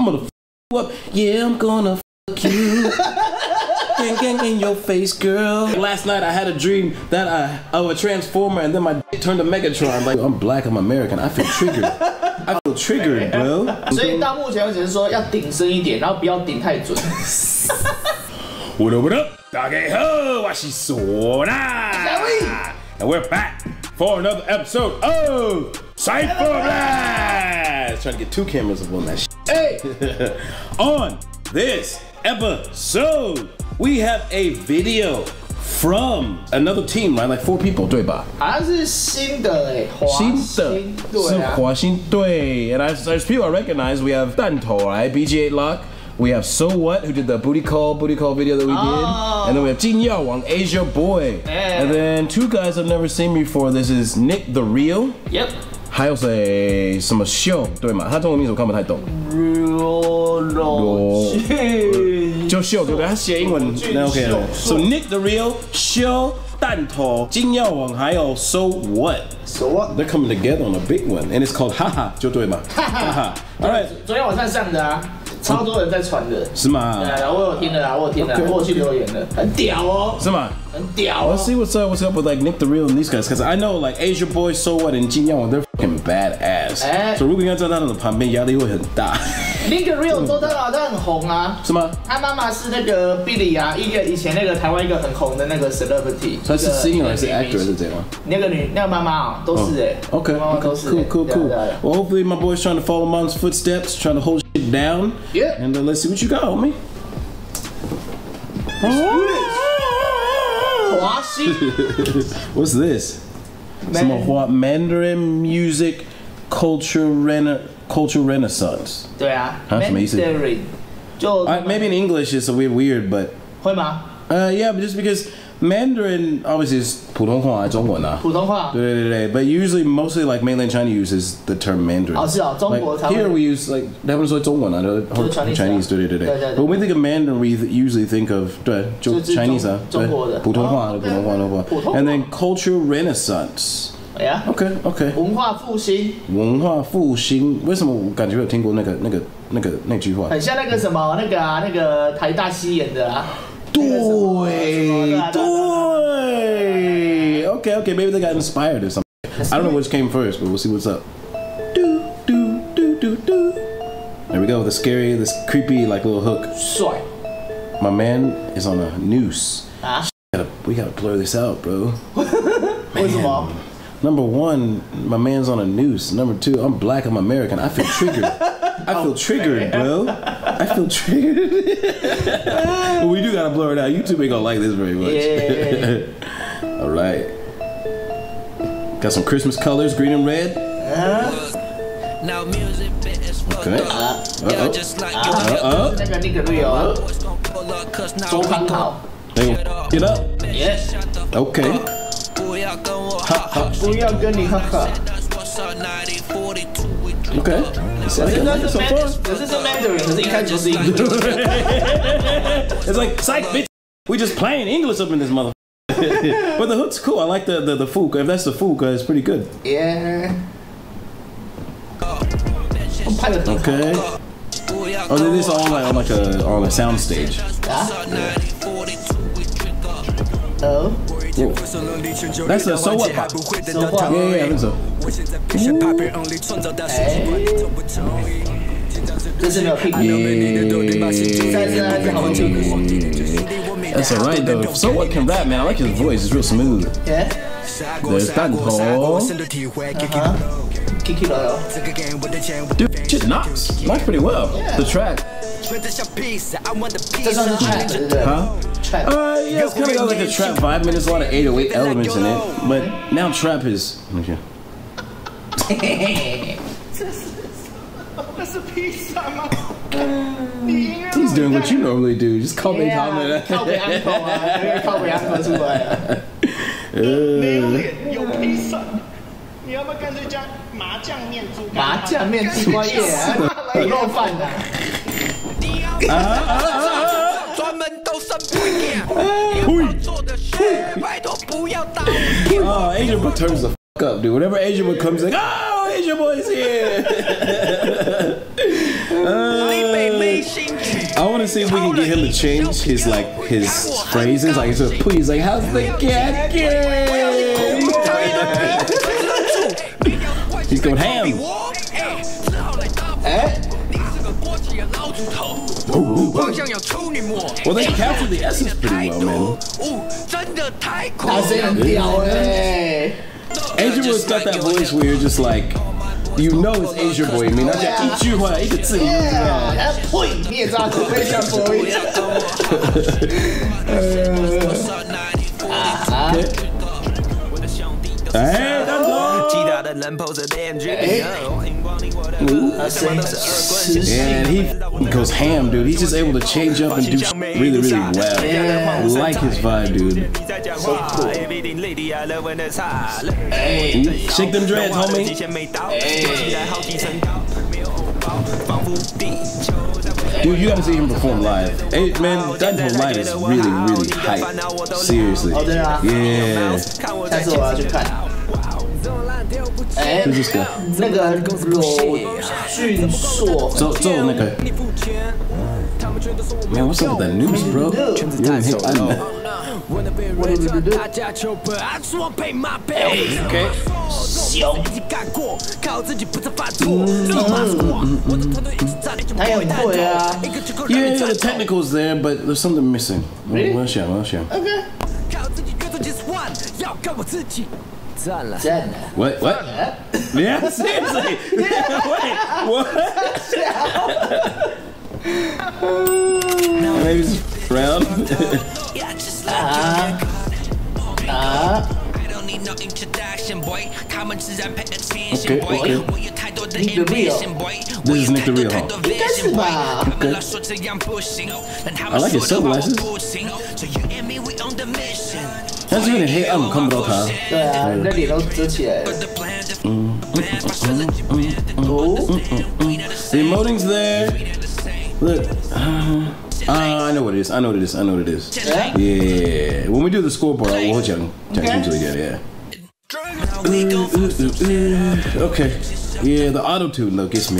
I'm gonna f you up. Yeah, I'm gonna f you. Gang, gang in your face, girl. Last night I had a dream that of a transformer, and then my dick turned to Megatron. Like, I'm black, I'm American. I feel triggered. I feel triggered, bro. 所以到目前为止是说要顶深一点，然后不要顶太准。 What up, what up? 大家好，我是唢呐。And we're back for another episode of Cypher Blast. Trying to get 2 cameras up on that shit. Hey. On this episode, we have a video from another team, right? Like 4 people, 对吧？ 好像是新的哎，新的是华兴队 And as people I recognize, we have 弹头, right? BG8 Lock. We have So What, who did the booty call video that we did. And then we have Jin Yao Wang, Asia Boy. And then 2 guys I've never seen before. This is Nick the Real. Yep. 还有谁？什么秀？对吗？他中文名字我看不太懂。就秀对不对？他写英文那 OK 了。So Nick the Real, 秀、弹头、金耀王还有 So What. So What? They're coming together on a big one, and it's called Haha 就对嘛。Haha. All right. 昨天晚上上的啊。超多人在传的， 是吗？ 对啊，我有听了啊，我有听了，我有去留言了，很屌哦， 是吗？ 很屌哦。 Let's see what's up with like Nick the Real and these guys, because I know like Asia Boy, So What, and Jin Yang, they're fucking badass. So 如果要站在他们的旁边，压力会很大。 Nick the Real 周汤豪他很红啊， 是吗？ 他妈妈是那个 Billy 啊，以前那个台湾一个很红的那个 celebrity。 他是 singer 还是 actor 是这样？ 那个妈妈啊，都是哎。 Okay, cool. Well, hopefully my boy's trying to follow mom's footsteps, trying to hold shit down. Yeah. And let's see what you got, homie. 华兴 What's this? Some Mandarin music culture renaissance. 对啊， 什么意思？ Mandarin 就 Maybe in English it's a bit weird, but 会吗 ？Yeah, but just because Mandarin obviously is 普通话，中文啊。 普通话。 对。But usually, mostly like mainland China uses the term Mandarin. 哦，是哦，中国才会。 Here we use like 他们说中文啊，或者 Chinese 对。But when we think of Mandarin, we usually think of 对，就 Chinese 啊， 中国的普通话。And then cultural renaissance. Yeah. Okay. 文化复兴。 为什么我感觉有听过那句话？ 很像那个什么那个台大西演的啊。 对。Okay, maybe they got inspired or something. I don't know which came first, but we'll see what's up. There we go, this creepy like little hook. 帅。 My man is on a noose. We gotta blur this out, bro. 为什么？ Number 1, my man's on a noose. Number 2, I'm black, I'm American. I feel triggered. I feel triggered, bro. I feel triggered. But we do gotta blur it out. YouTube ain't gonna like this very much. Yeah. All right. Got some Christmas colors, green and red. Okay. 那个 Nick Real 周汤豪。 Get up. Yes. Okay. 不要跟你哈哈。 Okay. 可是 Mandarin， 可是一开始是英文。 It's like psych, bitch. We just playing English up in this mother. But the hook's cool. I like the fook. If that's the fook, it's pretty good. Yeah. Okay. Oh, this is all like on a sound stage. Oh. Whoa. That's a So What pop. So What? Yeah, I think so. 这是没有 pick。 That's alright though. So What can rap, man. I like his voice. It's real smooth. Yeah. There's 弹头. Kiki Loyal. Dude, shit knocks pretty well. Yeah. The track. 这算是 trap 对不对 Huh? Trap. Yeah, it's kind of got like a trap vibe. I mean, there's a lot of 808 elements in it. But now trap is. Okay. He's doing what you normally do. Just call me comment. 靠北 uncle 啊，靠北 uncle 出来了。 没有脸有披萨，你要不要干脆加麻酱面猪肝？ 麻酱面地瓜叶啊，卤肉饭啊。 专门都生不一做的事，拜托不要打。 Oh, Asian boy turns the fuck up, dude. Whenever Asian boy comes, like, oh, Asian boy's here. I want to see if we can get him to change his phrases. Like instead of please, like how's the cat game? He's going ham. Well, they captured the essence pretty well, man. 他声音很屌哎。 Asia Boy's got that voice where you're just like, you know it's Asia Boy. I mean, 他讲一句话，一个字你就知道。 呸！你也知道口味像 boy。 哎，蛋头。And he goes ham, dude. He's just able to change up and do really, really well. I like his vibe, dude. Shake them dreads, homie. Dude, you gotta see him perform live. Hey, man, Danto live is really, really hype. Seriously. Yeah. 下次我要去看。哎，那个罗俊硕， 走那个。Man, what's up with that news, bro? You don't hit on that. Okay. 凶。他也很会啊。 Yeah, the technical's there, but there's something missing. Really? Well, shame. Okay. What? Yeah, seriously. Wait, what? Maybe it's round. Okay. Nick the Real. This is Nick the Real. 应该是吧？ Okay. I like his sunglasses. 但是有点黑暗，我看不到他。 对啊，你的脸都遮起来了。 The emoting's there. Look. I know what it is. I know what it is. Yeah. When we do the scoreboard, we'll讲清楚一点。Yeah. Okay. Yeah, the auto-tune though gets me.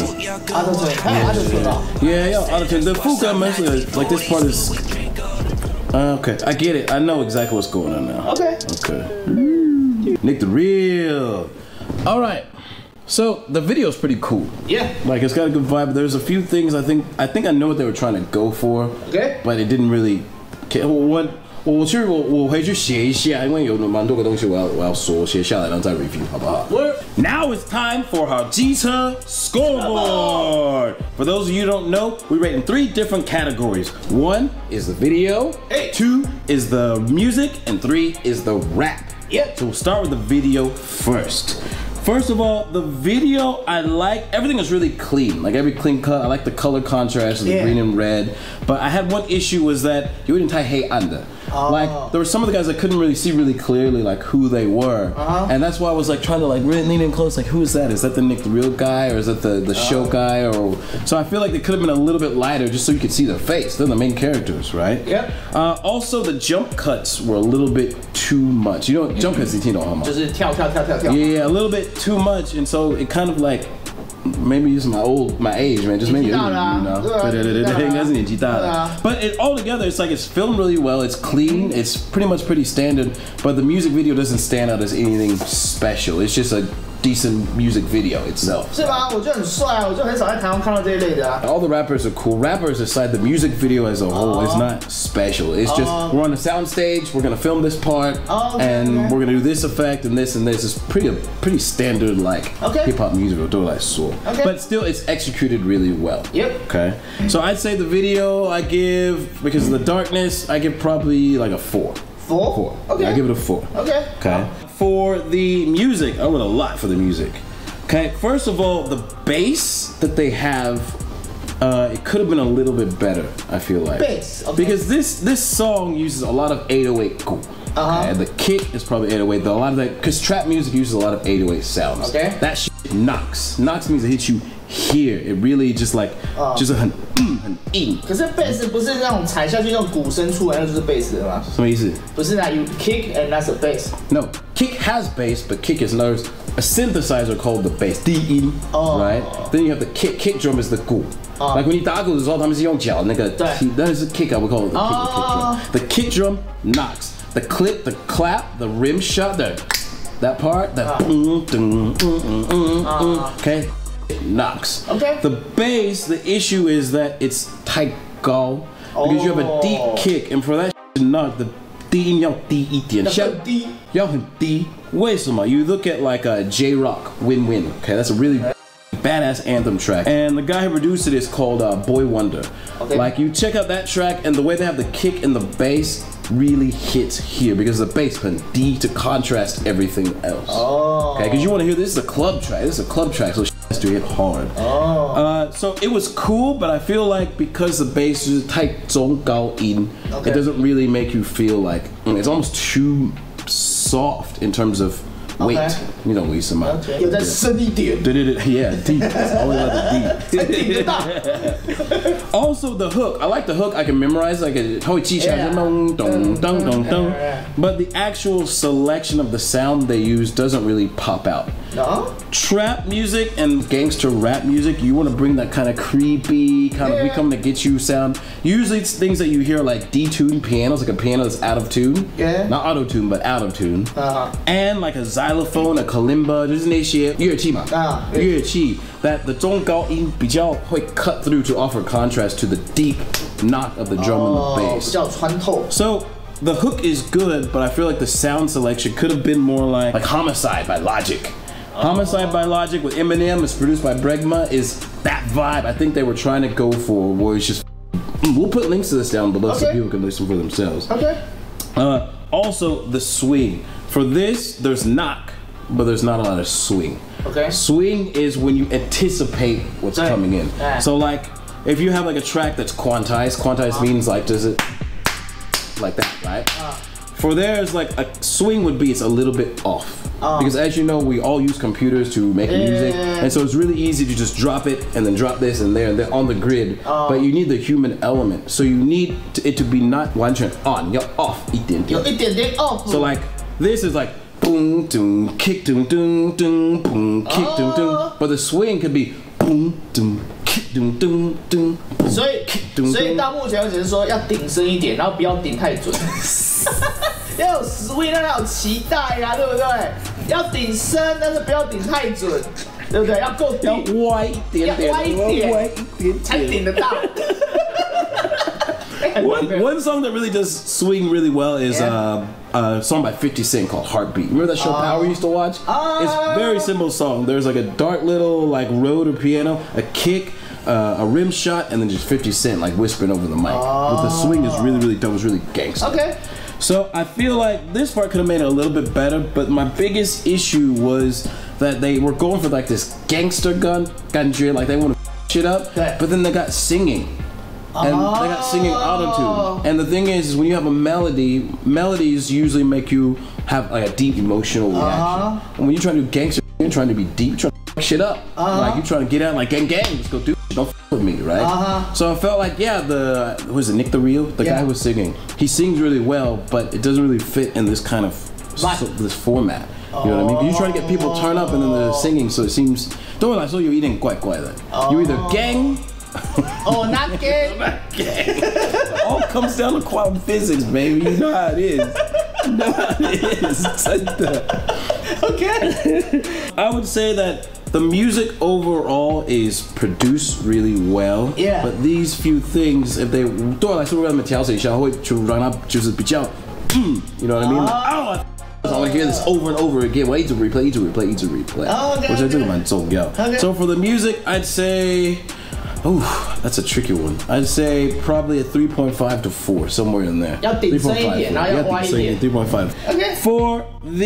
Yeah, auto-tune. The Fuka mostly like this part is. Okay, I get it. I know exactly what's going on now. Okay. Nick the Real. All right. So the video's pretty cool. Yeah. Like it's got a good vibe. There's a few things I think I know what they were trying to go for. Okay. But it didn't really.我回去写一下，因为有蛮多个东西我要说，写下来然后再 review， 好不好？ Now it's time for our Jita scoreboard. For those of you who don't know, we rate in 3 different categories. 1 is the video, 2 is the music, and 3 is the rap. Yep. So we'll start with the video first. First of all, the video I like, everything was really clean, like every clean cut. I like the color contrast of the green and red. But I had one issue was that you didn't tie hey under. Like there were some of the guys I couldn't really see really clearly like who they were, and that's why I was like trying to like really lean in close. Like who is that? Is that the Nick the Real guy or is that the show guy? Or so I feel like they could have been a little bit lighter just so you could see their face. They're the main characters, right? Yeah. Also the jump cuts were a little bit too much. You know, jump cuts, you know how much? 就是跳。 Yeah, a little bit too much, and so it kind of like. Maybe it's my age, man. Just maybe, you know. But it all together, it's like it's filmed really well. It's clean. It's pretty standard. But the music video doesn't stand out as anything special. It's just a decent music video itself. 是吗？我觉得很帅啊！我就很少在台湾看到这一类的啊。 All the rappers are cool. Rappers aside, the music video as a whole is not special. It's just we're on the sound stage. We're gonna film this part, and we're gonna do this effect and this and this. It's pretty standard like hip hop music or like soul. But still, it's executed really well. Yep. Okay. So I'd say the video I give because of the darkness, I give probably like a 4. 4? Okay. I give it a 4. Okay. For the music, I went a lot for the music. Okay. First of all, the bass that they have, it could have been a little bit better. I feel like. Bass. Okay. Because this song uses a lot of 808 cool. And the kick is probably 808. A lot of that, because trap music uses a lot of 808 sounds. Okay. That shit knocks. Knocks means it hits you here. It really just like, just很硬。 可是 bass 不是那种踩下去那种鼓声出来，那就是 bass 的吗？ 什么意思？ 不是啊 ，you kick and that's a bass. No, kick has bass, but kick is another a synthesizer called the bass. 低音 right? Then you have the kick. Kick drum is the 鼓。 Like when 你打鼓的时候，他们是用脚那个，那是 kick I would call it the kick drum. The kick drum knocks. The clip, the clap, the rim shot, that part, that okay, knocks. Okay. The bass, the issue is that it's tight go because you have a deep kick, and for that to knock, the 低音要低一点，要很低。为什么？ You look at like a J-Rock, Win Win. Okay, that's a really badass anthem track, and the guy who produced it is called Boy Wonder. Okay. Like you check out that track, and the way they have the kick and the bass really hits here because the bass can D to contrast everything else. Okay, because you want to hear this is a club track. This is a club track, so it has to hit hard. So it was cool, but I feel like because the bass is tight, 中高音, it doesn't really make you feel like it's almost too soft in terms of weight. You know, Lisa, okay. 有再深一点。 对， yeah, deep. It's always like the deep. Also, the hook. I like the hook. I can memorize like a but the actual selection of the sound they use doesn't really pop out. No? Trap music and gangster rap music, you want to bring that kind of creepy, kind of we come to get you sound. Usually it's things that you hear like detuned pianos, like a piano that's out of tune. Yeah. Not auto tune, but out of tune. And like a xylophone, a kalimba, 就是那些乐器嘛，乐器 that the 中高音比较会 cut through to offer contrast to the deep knock of the drum and the bass. 比较穿透。 So the hook is good, but I feel like the sound selection could have been more like Homicide by Logic. Homicide by Logic with Eminem is produced by Bregma is that vibe I think they were trying to go for, where it's just we'll put links to this down below so people can listen for themselves. Okay. Also the swing. For this, there's knock, but there's not a lot of swing. Okay. Swing is when you anticipate what's coming in. So like if you have like a track that's quantized means like does it like that, right? For theirs, like a swing would be it's a little bit off. Because as you know, we all use computers to make music, and so it's really easy to just drop it and then drop this and there on the grid. But you need the human element, so you need it to be not 完全 on, you're off 一点点。 有一点点 off. So like this is like boom, doom, kick, doom, doom, doom, boom, kick, doom, doom. But the swing could be boom, doom, kick, doom, doom, doom. 所以到目前为止是说要顶深一点，然后不要顶太准。要有swing，让他有期待呀，对不对？要顶深，但是不要顶太准，对不对？要够低， 要歪一点点， 歪一点，才顶得到。 One song that really does swing really well is a song by 50 Cent called Heartbeat. Remember that show Power we used to watch? It's a very simple song. There's like a dark little like Rode or piano, a kick, a rim shot, and then just 50 Cent like whispering over the mic. But the swing is really dope. It's really gangster. Okay. So I feel like this part could have made it a little bit better, but my biggest issue was that they were going for like this gangster gun, like they want to shit up, but then they got singing. And they got singing auto-tune. And the thing is when you have a melody, melodies usually make you have like a deep emotional reaction. And when you're trying to do gangster, you're trying to be deep, you're trying to fuck shit up. Like you're trying to get out like gang, let's go do it. Don't fuck with me, right? So I felt like, who's it, Nick the Real? The guy who was singing. He sings really well, but it doesn't really fit in this kind of, this format. You know what I mean? You're trying to get people to turn up and then they're singing, so it seems, don't realize, so you're eating quite quiet. You're either gang, not gay. Not gay. All comes down to quantum physics, baby. You know how it is. You know how it is. It's like that. Okay. I would say that the music overall is produced really well. Yeah. But these few things, if they 对我来说，让他们调整一下，会就让它就是比较，you know what I mean? I want to hear this over and over again. 我一直 replay, 一直 replay, 一直 replay. 我觉得这个蛮重要。So for the music, I'd say. Ooh, that's a tricky one. I'd say probably a 3.5 to 4, somewhere in there. 要顶深一点，然后要歪一点。 3.5. Okay. For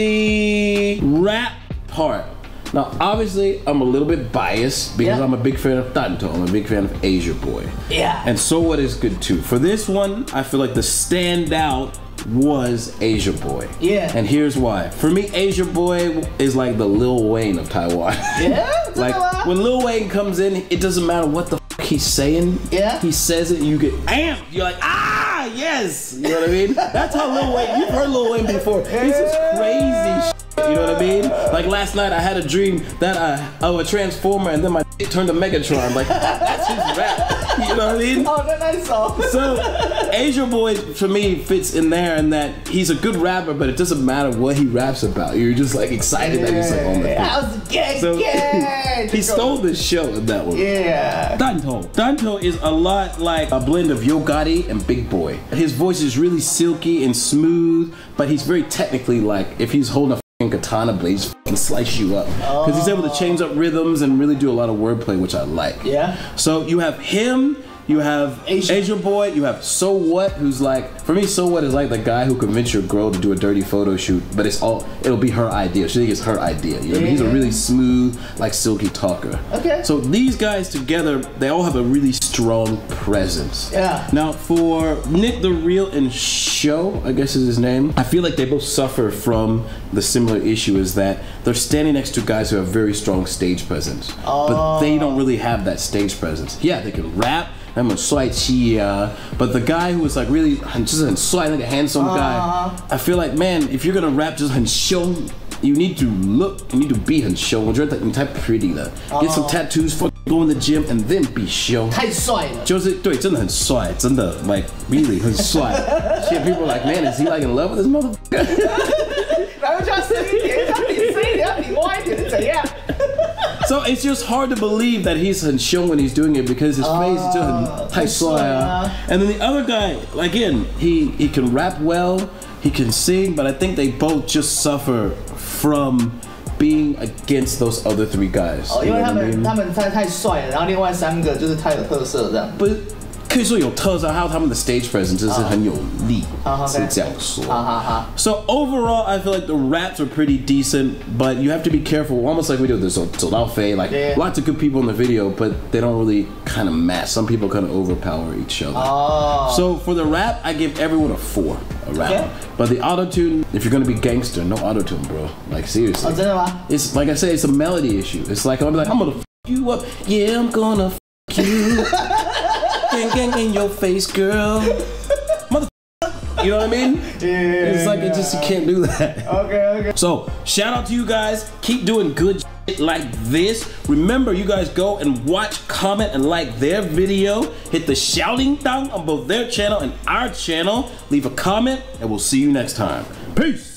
the rap part, now obviously I'm a little bit biased because I'm a big fan of Tanto. I'm a big fan of Asia Boy. Yeah. And So What is good too. For this one, I feel like the standout was Asia Boy. Yeah. And here's why. For me, Asia Boy is like the Lil Wayne of Taiwan. Yeah? Like when Lil Wayne comes in, it doesn't matter what the he's saying. Yeah. He says it, you get amped. You're like, yes. You know what I mean? That's how Lil Wayne, you've heard Lil Wayne before. He's this crazy You know what I mean? Like last night I had a dream that of a Transformer and then my turned to Megatron. Like, that's his rap. You know what I mean? Oh, that's nice song. So, Asia Boy, for me, fits in there in that he's a good rapper, but it doesn't matter what he raps about. You're just like excited that he's like on the thing. How's the gang? So, he stole the show in that one. Yeah. Danto is a lot like a blend of Yo Gotti and Big Boy. His voice is really silky and smooth, but he's very technically like, if he's holding a katana blade, just fucking slice you up. Because he's able to change up rhythms and really do a lot of wordplay, which I like. Yeah. So you have him, you have Asia Boy, you have So What, who's like, for me, So What is like the guy who convinced your girl to do a dirty photo shoot, but it'll be her idea. She thinks it's her idea. You know what I mean? He's a really smooth, like silky talker. Okay. So these guys together, they all have a really strong presence. Yeah. Now for Nick the Real and Show, I guess is his name, I feel like they both suffer from the similar issue is that they're standing next to guys who have very strong stage presence. But they don't really have that stage presence. Yeah, they can rap, but the guy who was like really just like a handsome guy, I feel like, man, if you're gonna rap just 很凶, you need to be 很凶. 我觉得你太 pretty 了. Get some tattoos, go in the gym, and then be 凶. 太帅了。 就是对，真的很帅，真的 like really 很帅。Shit, people are like, man, is he like in love with this motherfucker? 然后就要深一点，要你深一点，要你歪一点是怎样？ So it's just hard to believe that he's 很凶 when he's doing it because his face is 就很太帅啊。And then the other guy, again, he can rap well, he can sing, but I think they both just suffer from being against those other three guys. 因为他们太帅了，然后另外3个就是太有特色这样。 But 可以说有特色，还有他们的 stage presence 就是很有力，是这样说。So overall, I feel like the raps are pretty decent, but you have to be careful. Almost like we do this 走到飞, like lots of good people in the video, but they don't really kind of match. Some people kind of overpower each other. So for the rap, I give everyone a 4 around. Okay. But the auto-tune, if you're gonna be gangster, no auto-tune, bro. Like seriously. 真的吗？ It's like I say, it's a melody issue. It's like I'm gonna f you up. Yeah, I'm gonna f you. Gang in your face, girl. Motherfucker. You know what I mean? Yeah. It's like you can't do that. Okay. So, shout out to you guys. Keep doing good shit like this. Remember, you guys go and watch, comment, and like their video. Hit the shouting down on both their channel and our channel. Leave a comment, and we'll see you next time. Peace.